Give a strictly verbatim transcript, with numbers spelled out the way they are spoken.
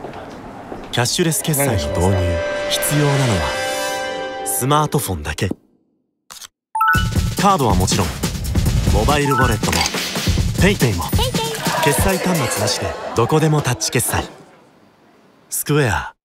キャッシュレス決済の導入、必要なのはスマートフォンだけ。カードはもちろん、モバイルウォレットも PayPay も決済端末なしでどこでもタッチ決済。スクエア